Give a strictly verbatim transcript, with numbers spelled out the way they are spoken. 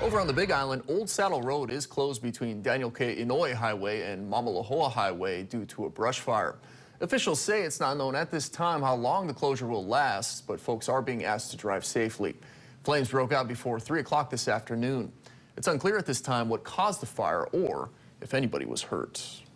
Over on the Big Island, Old Saddle Road is closed between Daniel K. Inouye Highway and Inouye Highway due to a brush fire. Officials say it's not known at this time how long the closure will last, but folks are being asked to drive safely. Flames broke out before three o'clock this afternoon. It's unclear at this time what caused the fire or if anybody was hurt.